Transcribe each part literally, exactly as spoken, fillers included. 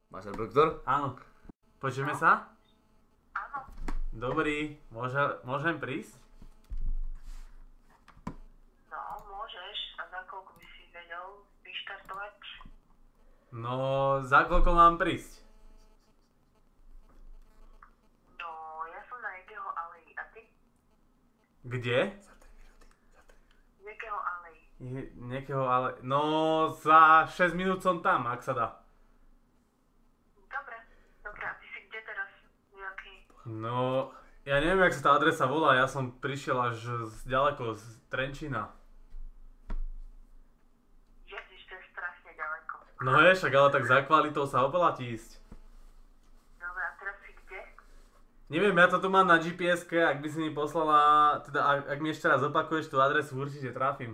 Máš reproduktor? Áno. Počujeme sa? Áno. Dobrý, môže, môžem prísť? No, môžeš. A za koľko by si vedel vyštartovať? No, za koľko mám prísť? No, ja som na Jegeho aleji. A ty? Kde? Jegeho aleji. Je, niekoho, ale... No, za šesť minút som tam, ak sa dá. Dobre, dobre. A ty si kde teraz? Nejaký... No, ja neviem, jak sa tá adresa volá, ja som prišiel až z ďaleko, z Trenčína. Ježiš, to je strašne ďaleko. No je, však ale tak za kvalitou sa oplatí ísť. Dobre, a teraz si kde? Neviem, ja to tu mám na gé pé eske, ak by si mi poslala, teda ak, ak mi ešte raz opakuješ tú adresu, určite trafím.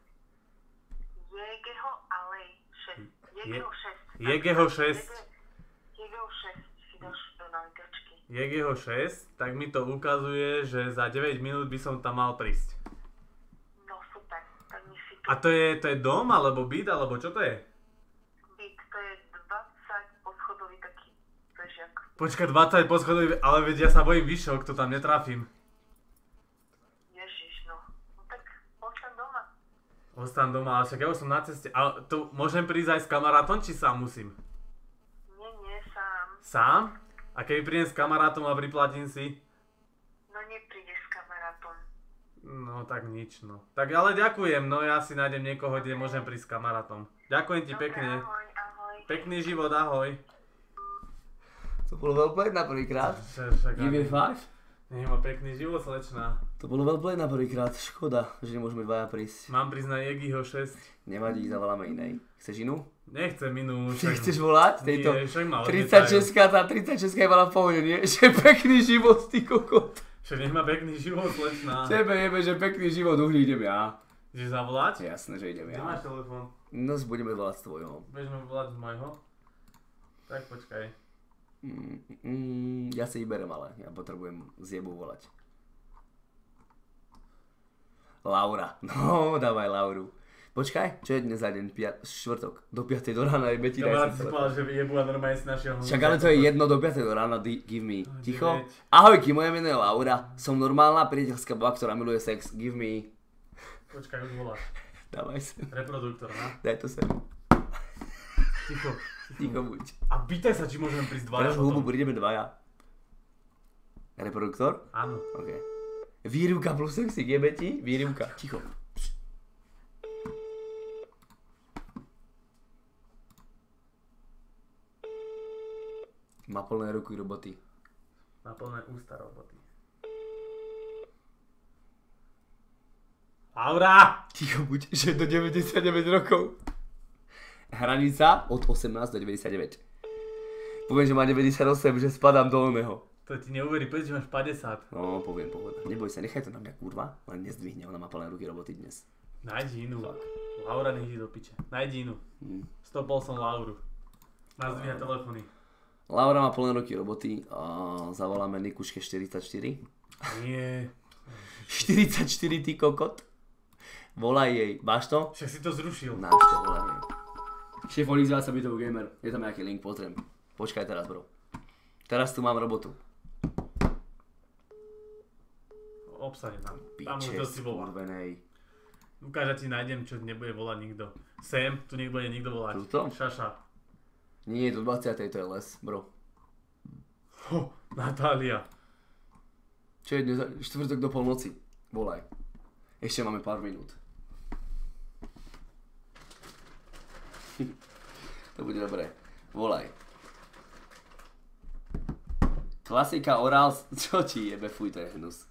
Jegeho alej šesť. Jegeho šesť. Jegeho šesť. Jegeho šesť si dáš do navigačky. Jegeho šesť, tak mi to ukazuje, že za deväť minút by som tam mal prísť. No super, tak mi si tu A to je, to je dom, alebo byt, alebo čo to je? byt. To je dvadsať poschodový taký vežiak. Počkaj, dvadsať poschodový, ale veď ja sa bojím výšok, to tam netrafím. Ježiš, no. No tak ostaň doma. Ostan doma, ale však ja už som na ceste. A tu môžem prísť aj s kamarátom, či sám musím? Nie, nie, sám. Sám? A keď prídem s kamarátom a priplatím si? No neprídeš s kamarátom. No tak nič, no. Tak ale ďakujem, no ja si nájdem niekoho, kde môžem prísť s kamarátom. Ďakujem ti Dobre, pekne. ahoj, ahoj. Pekný život, ahoj. To bolo wellplayed na prvýkrát. Však, však, Give me five. nech má pekný život, slečná. To bolo wellplayed na prvýkrát. Škoda, že nemôžeme dvaja prísť. Mám prísť na Jegiho šesť. Nevadí, zavoláme inej. Chceš inú? Nechcem inú. Ty chceš volať? Tejto Nie, však ma tridsaťšesť, tá tridsaťšesť je mala v pohode, nie? Že pekný život, ty kokot. Však nech má pekný život, slečná. Tebe jebe, že pekný život, uhli idem ja. Ideš zavolať? Jasné, že idem Kde ja. máš telefón? No, budeme volať z tvojho. Bežme volať z môjho? Tak počkaj. Mm, mm, ja si vyberem, ale ja potrebujem z jebu volať. Laura. No, dávaj Lauru. Počkaj, čo je dnes za deň? Pia- štvrtok. Do piatej do rána je Betty. Kamarát si povedal, že jebu a normálne si našiel. Však ale to je jedno do piatej do rána, di- give me. Ticho. deväť. Ahojky, moje meno je Laura. Som normálna priateľská baba, ktorá miluje sex. Give me. Počkaj, už voláš. Dávaj sem. Reproduktor, no? Daj to sem. Ticho. Ticho buď. A pýtaj sa, či môžeme prísť dvaja Teraz hubu, potom. prídeme dvaja. Reproduktor? Áno. OK. Výrivka plus sexy, je Betty? Výrivka. Ticho. Má plné ruky roboty. Má plné ústa roboty. Laura! Ticho buď, že do deväťdesiatdeväť rokov. Hranica od osemnásť do deväťdesiatdeväť. Poviem, že má deväťdesiatosem, že spadám do oného. To ti neuverí, povedz, že máš päťdesiat. No, poviem, pohoda. Neboj sa, nechaj to na mňa, kurva. Len nezdvihne, ona má plné ruky roboty dnes. Nájdi inú. Tak. Laura, nech ide do piče. Nájdi inú. Hm. Stopol som Lauru. Nazdvíha telefóny. Laura má plné ruky roboty a zavoláme Nikuške štyridsaťštyri. Nie. štyridsaťštyri, ty kokot. Volaj jej. Máš to? Však si to zrušil. Náš to, volaj jej. Šéf Olizva sa bytový gamer. Je tam nejaký link, pozriem. Počkaj teraz, bro. Teraz tu mám robotu. Obsane tam. Tam už Piče, to si volá. skurvenej. Ukáža ti nájdem, čo nebude volať nikto. Sem, tu nebude nikto volať. Tuto? Šaša. Nie, do dvadsiatej to je les, bro. Ho, Natália. Čo je dnes? Štvrtok do polnoci. Volaj. Ešte máme pár minút. To bude dobré. Volaj. Klasika orál... Čo ti jebe? Fuj, to je hnus.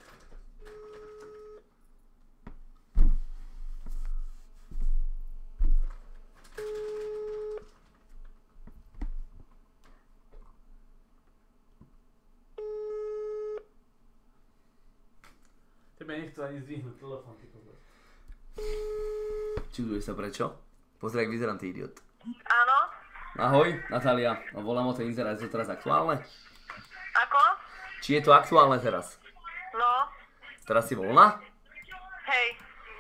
Tebe nechcú ani zdvihnúť telefón, ty kokos. Čuduješ sa prečo? Pozri, jak vyzerám, ty idiot. Áno? Ahoj, Natália. Volám o to inzerát, je to teraz aktuálne? Ako? Či je to aktuálne teraz? No? Teraz si voľná? Hej.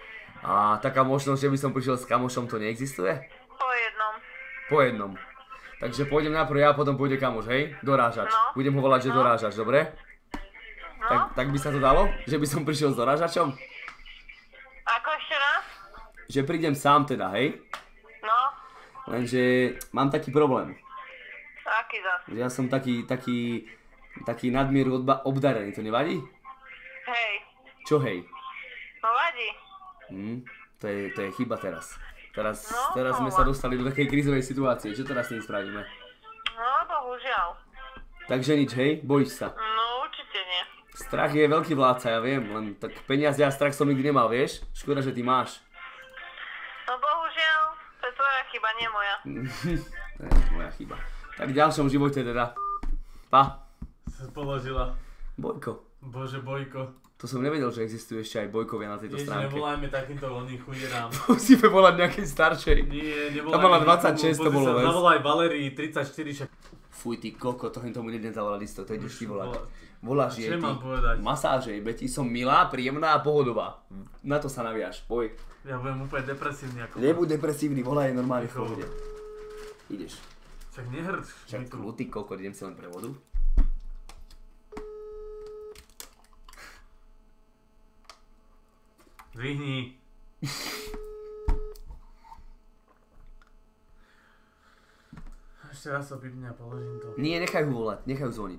A taká možnosť, že by som prišiel s kamošom, to neexistuje? Po jednom. Po jednom. Takže pôjdem najprv ja, potom pôjde kamoš, hej? Dorážač. No. Budem ho volať, že No. dorážač, dobre? No, Tak, tak by sa to dalo? Že by som prišiel s dorážačom? ako ešte raz? Že prídem sám teda, hej? No, Lenže mám taký problém. aký zas? Že ja som taký, taký, taký nadmieru odba- obdarený, to nevadí? Hej, Čo hej? no vadí. Hm, to je, to je chyba teraz. Teraz, No, teraz sme no. sa dostali do takej krízovej situácie. Čo teraz s tým spravíme? No, bohužiaľ. Takže nič, hej? Bojíš sa. No, určite nie. Strach je veľký vládca, ja viem, len tak peniaze a strach som nikdy nemal, vieš? Škoda, že ty máš. No, bohužiaľ, to je tvoja chyba, nie moja. To je moja chyba. Tak v ďalšom živote teda. Pa. Sa položila. Bojko. Bože, Bojko. To som nevedel, že existujú ešte aj Bojkovia na tejto Ježi, stránke. nevolajme takýmto oným chujerám. Musíme volať nejakej staršej. Nie, nevolajme. Tam mala nikomu, dvadsaťšesť, to pozri bolo sa, les. Zavolaj Valerii, tridsaťštyri, však... Fuj, ty koko, to tomu nedem zavolať listo, to ideš ty volať. volať. Voláš A čo jej jej ty. mám povedať? Masáže, beti, som milá, príjemná a pohodová. Na to sa naviaš, boj. Ja budem úplne depresívny ako... Nebuď depresívny, volaj jej normálne v Ticho. pohode. Ideš. Však nehrč. Však Miku. tu, ty koko, idem si len pre vodu. Zvihni. Ešte raz sa vypne a položím to. Nie, nechaj ho volať, nechaj ho zvoniť.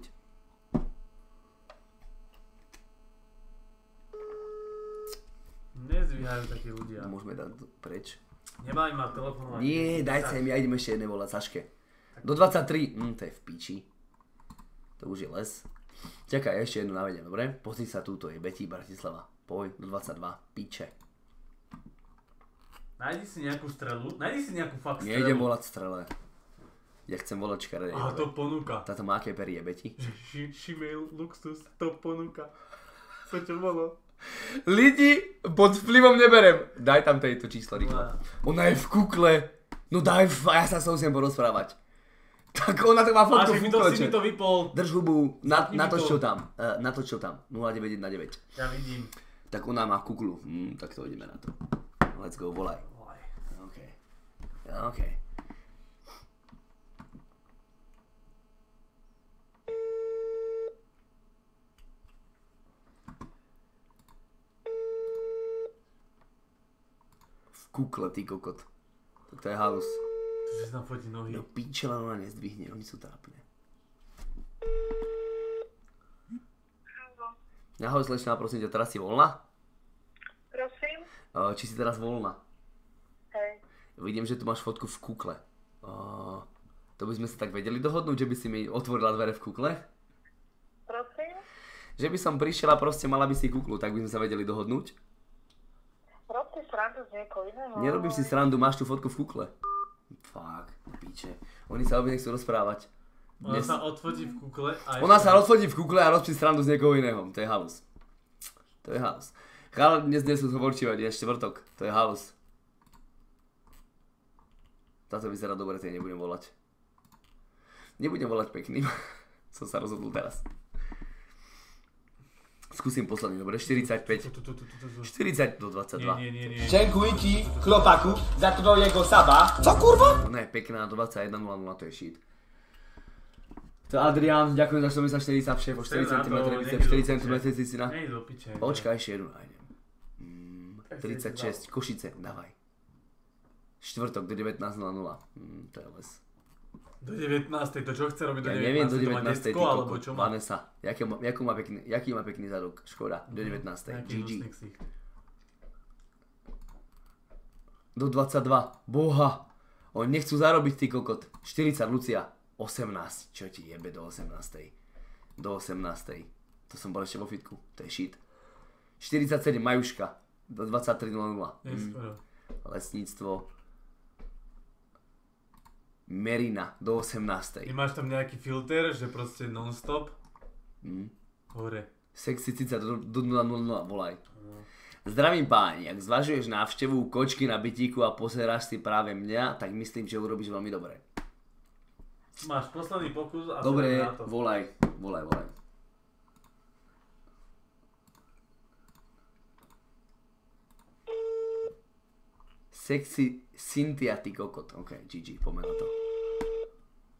Nezvíhajú takí ľudia. Môžeme dať preč. Nemaj ma telefonovať. Nie, daj sa im, ja idem ešte jedné volať Saške. Do dvadsaťtri, hm, to je v piči. To už je les. Čakaj, ja ešte jednu navedem, dobre? Pozri sa túto, je Betty Bratislava. Poj, do dvadsaťdva, piče. Nájdi si nejakú strelu, nájdi si nejakú fakt strelu. Nejdem volať strele. Ja chcem volať škaredej. Aha, to ponúka. Táto má aké perie, Betty? Ši- Šimail Luxus, to ponúka. To čo bolo? Lidi, pod vplyvom neberem. Daj tam tejto číslo rýchlo. Wow. Ona je v kukle. No daj, f- ja sa s tou chcem porozprávať. Tak ona to má A fotku však v mi to, kukle, si mi čo? to vypol. Drž hubu, na, Zapni mi natoč to. čo tam, uh, natoč čo tam, nula deväť jedna deväť. Ja vidím. Tak ona má kuklu, hm, tak to ideme na to. Let's go, volaj. Volaj. OK. OK. V kukle, ty kokot. Tak to je halus. To si tam fotí nohy. No píče, len ona nezdvihne, oni sú trápne. Ahoj, slečná, prosím ťa, teraz si voľná? Prosím? Uh, či si teraz voľná? Hej. Vidím, že tu máš fotku v kukle. Uh, to by sme sa tak vedeli dohodnúť, že by si mi otvorila dvere v kukle? Prosím? Že by som prišiel a proste mala by si kuklu, tak by sme sa vedeli dohodnúť? Rob si srandu z niekoho iného. Nerobím si srandu, máš tu fotku v kukle. Fakt, píče. Oni sa obi nechcú rozprávať. Ona Dnes... sa odfotí v kukle a... Ona sa rozfotí v kukle a robí srandu z niekoho iného. To je halus. To je halus. Chala, dnes nie sú zhovorčívať, je štvrtok. To je halus. Táto vyzerá dobre, tej nebudem volať. Nebudem volať pekným. Som sa rozhodol teraz. Skúsim posledný, dobre? štyridsaťpäť. Tu, tu, tu, tu, tu, tu. štyridsať do dvadsaťdva. Nie, nie, nie, nie. Dziękuję ci, chłopaku, za twojego saba. Co kurwa? Ona je pekná, dvadsaťjeden nula nula, to je shit. To Adrián, ďakujem za štyridsaťštyri sa všeho, štyri centimetre, biceps, štyri centimetre cicina. Nej do piče. Počkaj, ešte jednu nájdem. Mm, tridsaťšesť, Košice, dávaj. Štvrtok do devätnásť nula nula. Mm, to je les. Do devätnástej, to čo chce robiť do Ja neviem do devätnástej? To má devätnástej, ty decko, alebo kokot. čo má? Vanessa, jaký má, jaký má pekný, jaký má pekný zadok? Škoda, do devätnástej. Nejaký gé gé. hnusný ksicht. Do dvadsaťdva. Boha. Oni nechcú zarobiť, ty kokot. štyridsať, Lucia. osemnásť. Čo ti jebe do osemnástej? Do osemnástej. To som bol ešte vo fitku. To je shit. štyridsaťsedem, Majuška. Do dvadsaťtri nula nula. Neskoro. Lesníctvo. Merina. Do osemnástej. Nemáš tam nejaký filter, že proste non-stop? Mm. Hore. Sexy cica do, do nula nula nula. Volaj. Zdravím páni, ak zvažuješ návštevu kočky na bytíku a pozeráš si práve mňa, tak myslím, že urobíš veľmi dobre. Máš posledný pokus a Dobre, sa na to. volaj, volaj, volaj. Sexy Cynthia, ty kokot. Ok, gé gé, poďme na to.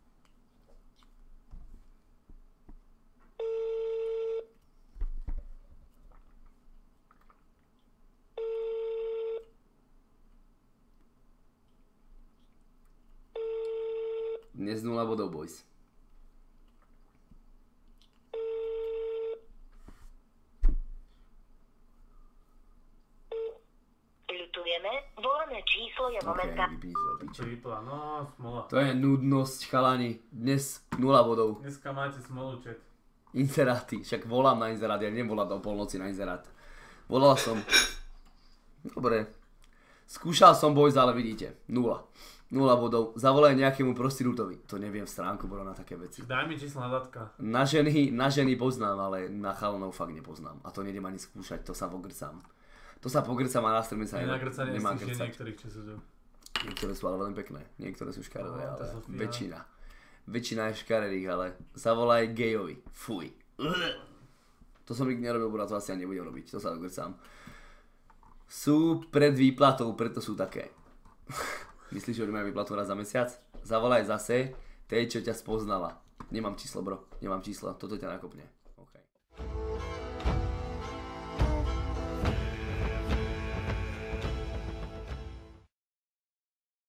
Dnes nula bodov, boys. Ľutujeme, volané číslo je OK, momentálne... vypni to do piče. Čo vypla, no smola. To je nudnosť, chalani. Dnes nula bodov. Dneska máte smolu, chat. Inzeráty, však volám na inzerát, ja neviem volať o polnoci na inzerát. Volal som. Dobre. Skúšal som, boys, ale vidíte. Nula. Nula bodov. Zavolaj nejakému prostitútovi. To neviem v stránku, bolo na také veci. Daj mi číslo na datka. Na ženy, na ženy poznám, ale na chalanov fakt nepoznám. A to nejdem ani skúšať, to sa pogrcám. To sa pogrcám a na streme sa Nemá grcanie nemá si žien grcať. niektorých, čo sú tu. Niektoré sú ale veľmi pekné. Niektoré sú škaredé, No, to ale sú fína. väčšina. Väčšina je škaredých, ale zavolaj gejovi. Fuj. To som nikdy nerobil, bo to asi ani nebudem robiť. To sa dogrcám. Sú pred výplatou, preto sú také. Myslíš, že majú výplatu raz za mesiac? Zavolaj zase tej, čo ťa spoznala. Nemám číslo, bro. Nemám číslo. Toto ťa nakopne.